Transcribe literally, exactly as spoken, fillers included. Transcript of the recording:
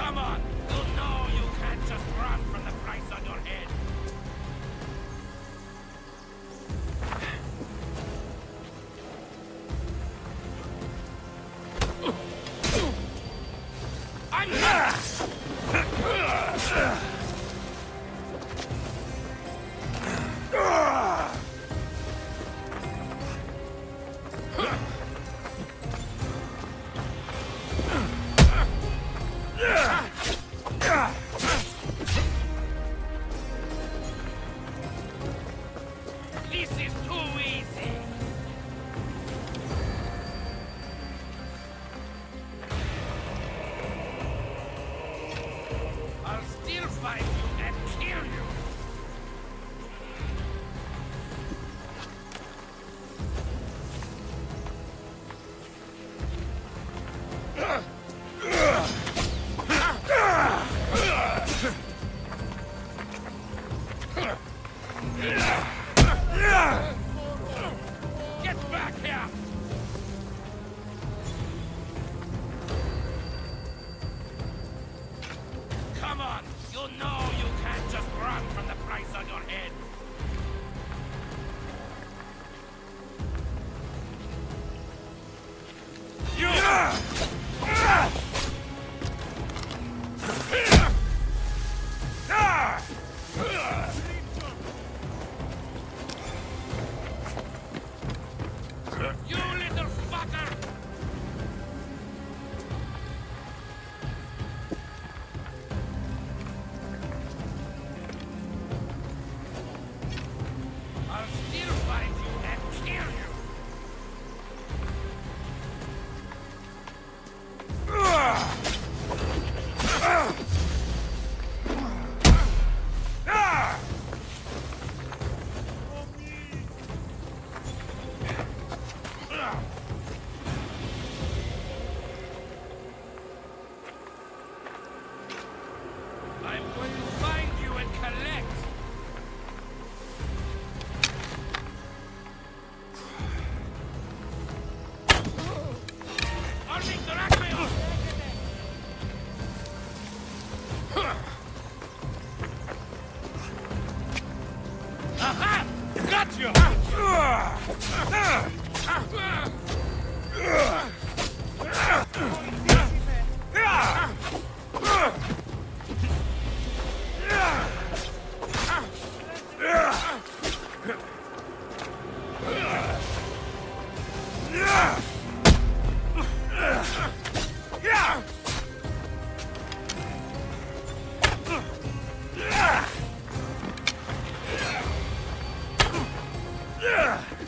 Come on! You know you can't just run from the price on your head! I'm not! This is too easy! I'll still find you and kill you! Get back here! Come on! You know you can't just run from the price on your head! You little fucker! I'll still find you and kill you! I'm going to find you and collect! Armin Dracmeo! Aha! Got you! Yeah!